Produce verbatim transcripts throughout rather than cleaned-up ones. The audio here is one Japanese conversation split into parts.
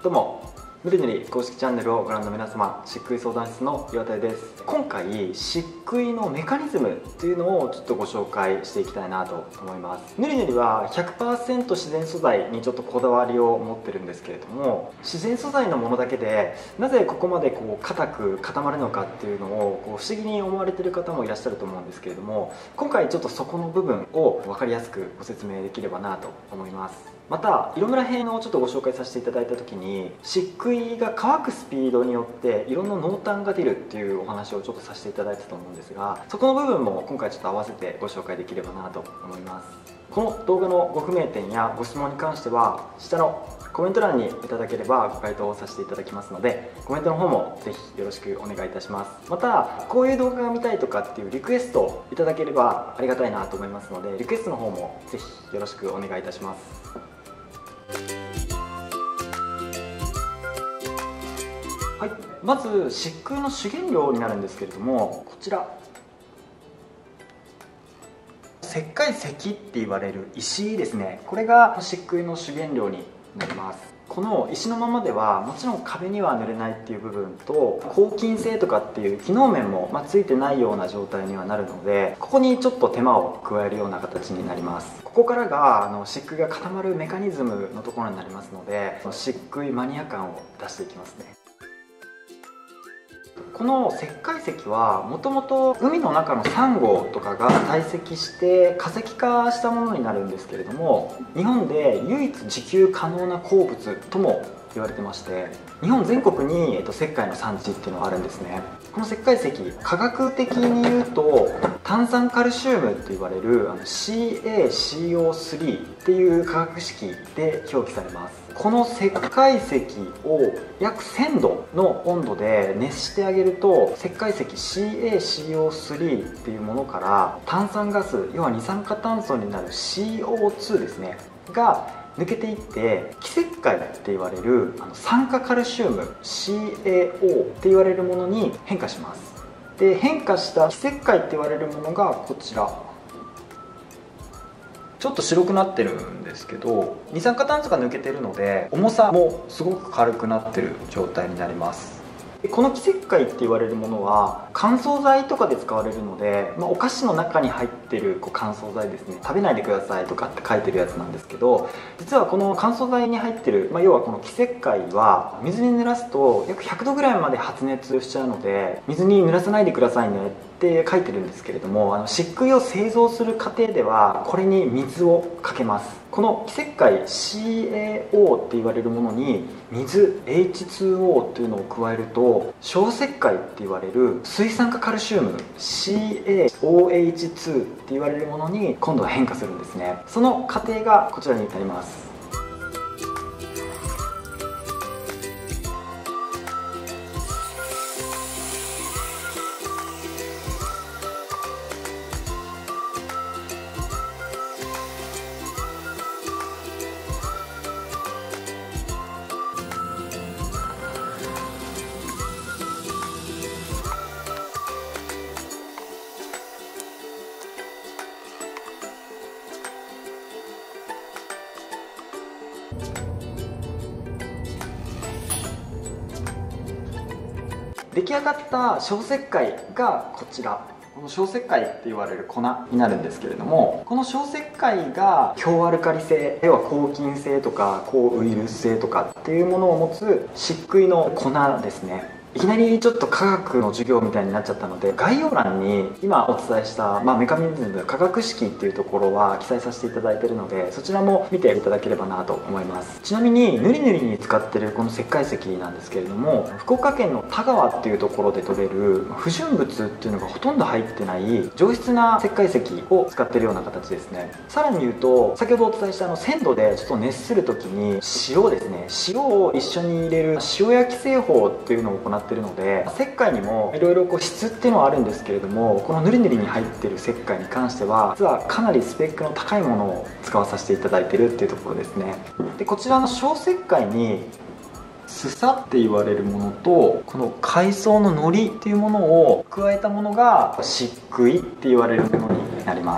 どうも、ぬりぬり公式チャンネルをご覧の皆様、漆喰相談室の岩田です。今回、漆喰のメカニズムっていうのをちょっとご紹介していきたいなと思います。ぬりぬりは ひゃくパーセント 自然素材にちょっとこだわりを持ってるんですけれども、自然素材のものだけでなぜここまでこう硬く固まるのかっていうのをこう不思議に思われている方もいらっしゃると思うんですけれども、今回ちょっとそこの部分を分かりやすくご説明できればなと思います。また色ムラ編をちょっとご紹介させていただいた時に、漆喰が乾くスピードによって色の濃淡が出るっていうお話をちょっとさせていただいたと思うんですが、そこの部分も今回ちょっと合わせてご紹介できればなと思います。この動画のご不明点やご質問に関しては下のコメント欄にいただければご回答をさせていただきますので、コメントの方もぜひよろしくお願いいたします。またこういう動画が見たいとかっていうリクエストをいただければありがたいなと思いますので、リクエストの方もぜひよろしくお願いいたします。はい、まず漆喰の主原料になるんですけれども、こちら石灰石って言われる石ですね。これが漆喰の主原料になります。この石のままではもちろん壁には塗れないっていう部分と、抗菌性とかっていう機能面もまあついてないような状態にはなるので、ここにちょっと手間を加えるような形になります。ここからがあの漆喰が固まるメカニズムのところになりますので、漆喰マニア感を出していきますね。この石灰石はもともと海の中のサンゴとかが堆積して化石化したものになるんですけれども、日本で唯一自給可能な鉱物とも言われてまして、日本全国に、えっと、石灰の産地っていうのがあるんですね。この石灰石、科学的に言うと炭酸カルシウムって言われる シーエーシーオースリー っていう化学式で表記されます。この石灰石を約せんどの温度で熱してあげると、石灰石 シーエーシーオースリー っていうものから炭酸ガス、要は二酸化炭素になる シーオーツー ですねが抜けていって、基石灰って言われるあの酸化カルシウム シーエーオー って言われるものに変化します。で変化した基石灰って言われるものがこちら、ちょっと白くなってるんですけど、二酸化炭素が抜けてるので重さもすごく軽くなってる状態になります。この基石灰って言われるものは乾燥剤とかで使われるので、まあ、お菓子の中に入ってるこう乾燥剤ですね、食べないでくださいとかって書いてるやつなんですけど、実はこの乾燥剤に入ってる、まあ、要はこの基石灰は水に濡らすと約ひゃくどぐらいまで発熱しちゃうので、水に濡らさないでくださいねって書いてるんですけれども、あの漆喰を製造する過程ではこれに水をかけます。この基石灰 シーエーオー って言われるものに水 エイチツーオー っていうのを加えると、小石灰って言われる水酸化カルシウム シーエーオーエイチツー って言われるものに今度は変化するんですね。その過程がこちらになります。出来上がった小石灰がこちら、この小石灰って言われる粉になるんですけれども、この小石灰が強アルカリ性、要は抗菌性とか抗ウイルス性とかっていうものを持つ漆喰の粉ですね。いきなりちょっと科学の授業みたいになっちゃったので、概要欄に今お伝えした、まあ、メカニズム化学式っていうところは記載させていただいているので、そちらも見ていただければなと思います。ちなみにぬりぬりに使ってるこの石灰石なんですけれども、福岡県の田川っていうところで取れる不純物っていうのがほとんど入ってない上質な石灰石を使ってるような形ですね。さらに言うと、先ほどお伝えしたあのせんどでちょっと熱する時に塩ですね、塩を一緒に入れる塩焼き製法っていうのを行ってってるので、石灰にもいろいろ質っていうのはあるんですけれども、このぬりぬりに入ってる石灰に関しては実はかなりスペックの高いものを使わさせていただいてるっていうところですね。でこちらの小石灰にすさって言われるものと、この海藻の糊っていうものを加えたものが漆喰って言われるものになります。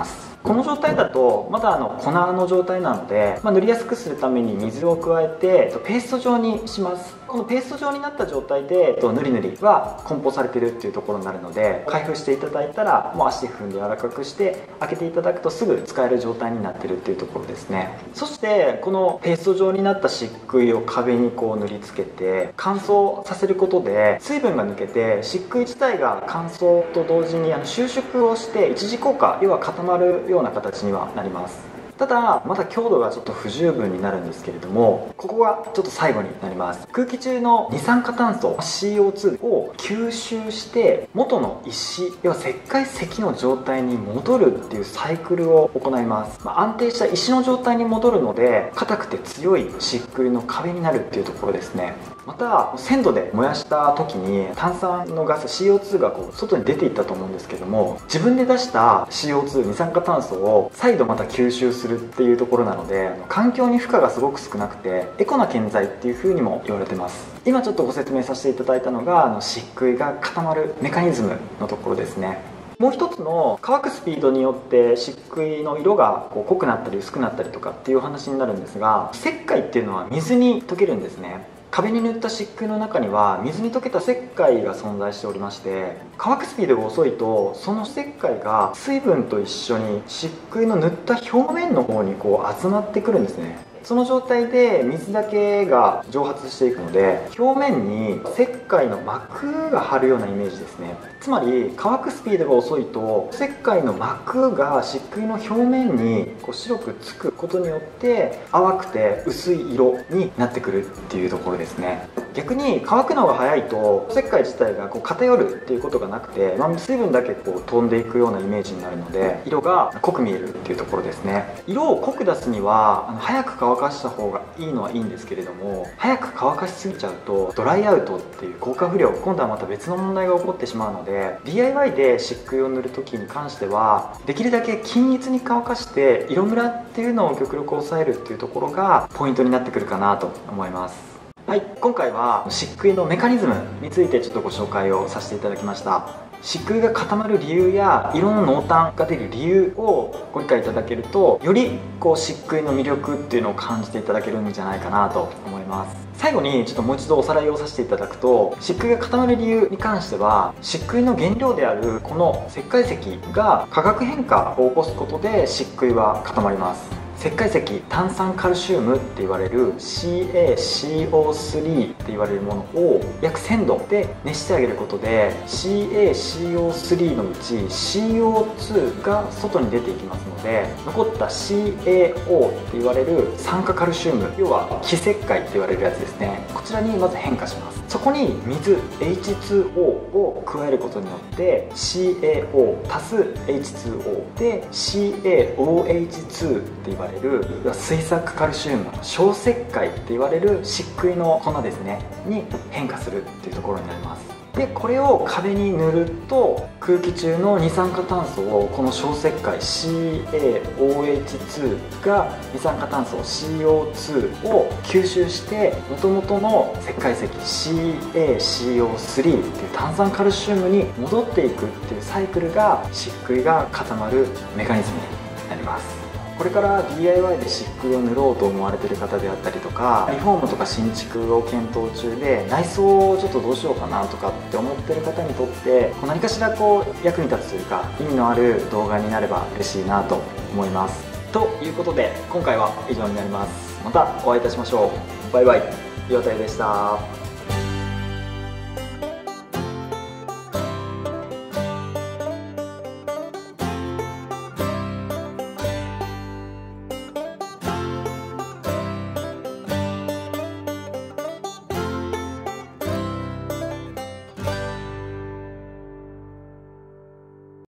この状態だとまだあの粉の状態なので、まあ、塗りやすくするために水を加えてペースト状にします。このペースト状になった状態でぬりぬりは梱包されてるっていうところになるので、開封していただいたらもう足で踏んで柔らかくして開けていただくとすぐ使える状態になってるっていうところですね。そしてこのペースト状になった漆喰を壁にこう塗りつけて乾燥させることで水分が抜けて漆喰自体が乾燥と同時にあの収縮をして一時効果、要は固まるような形にはなります。ただまだ強度がちょっと不十分になるんですけれども、ここがちょっと最後になります。空気中の二酸化炭素 シーオーツー を吸収して元の石、要は石灰石の状態に戻るっていうサイクルを行います。まあ、安定した石の状態に戻るので硬くて強い漆喰の壁になるっていうところですね。また鮮度で燃やした時に炭酸のガス シーオーツー がこう外に出ていったと思うんですけども、自分で出した シーオーツー 二酸化炭素を再度また吸収するっていうところなので、環境に負荷がすごく少なくてエコな建材っていう風にも言われてます。今ちょっとご説明させていただいたのがあの漆喰が固まるメカニズムのところですね。もう一つの乾くスピードによって漆喰の色がこう濃くなったり薄くなったりとかっていうお話になるんですが、石灰っていうのは水に溶けるんですね。壁に塗った漆喰の中には水に溶けた石灰が存在しておりまして、乾くスピードが遅いとその石灰が水分と一緒に漆喰の塗った表面の方にこう集まってくるんですね。その状態で水だけが蒸発していくので、表面に石灰の膜が張るようなイメージですね。つまり乾くスピードが遅いと石灰の膜が漆喰の表面にこう白くつくことによって淡くて薄い色になってくるっていうところですね。逆に乾くのが早いと石灰自体がこう偏るっていうことがなくて、まあ、水分だけこう飛んでいくようなイメージになるので色が濃く見えるっていうところですね。色を濃く出すにはあの早く乾かした方がいいのはいいんですけれども、早く乾かしすぎちゃうとドライアウトっていう効果不良、今度はまた別の問題が起こってしまうので、 ディーアイワイ で漆喰を塗る時に関してはできるだけ均一に乾かして色ムラっていうのを極力抑えるっていうところがポイントになってくるかなと思います。はい、今回は漆喰のメカニズムについてちょっとご紹介をさせていただきました。漆喰が固まる理由や色の濃淡が出る理由をご理解いただけると、よりこう漆喰の魅力っていうのを感じていただけるんじゃないかなと思います。最後にちょっともう一度おさらいをさせていただくと、漆喰が固まる理由に関しては漆喰の原料であるこの石灰石が化学変化を起こすことで漆喰は固まります。石灰石炭酸カルシウムって言われる シーエーシーオースリー って言われるものを約せんどで熱してあげることで シーエーシーオースリー のうち シーオーツー が外に出ていきますので、残った シーエーオー って言われる酸化カルシウム、要は基石灰って言われるやつですね、こちらにまず変化します。そこに水 エイチツーオー を加えることによって シーエーオー 足す エイチツーオー で シーエーオーエイチツー って言われる水酸化カルシウム小石灰って言われる漆喰の粉ですねに変化するっていうところになります。でこれを壁に塗ると空気中の二酸化炭素をこの小石灰 シーエーオーエイチツー が二酸化炭素 シーオーツー を吸収して元々の石灰石 シーエーシーオースリー っていう炭酸カルシウムに戻っていくっていうサイクルが漆喰が固まるメカニズムになります。これから ディーアイワイ で漆喰を塗ろうと思われている方であったりとか、リフォームとか新築を検討中で内装をちょっとどうしようかなとかって思ってる方にとって何かしらこう役に立つというか意味のある動画になれば嬉しいなと思います。ということで今回は以上になります。またお会いいたしましょう。バイバイ。岩田でした。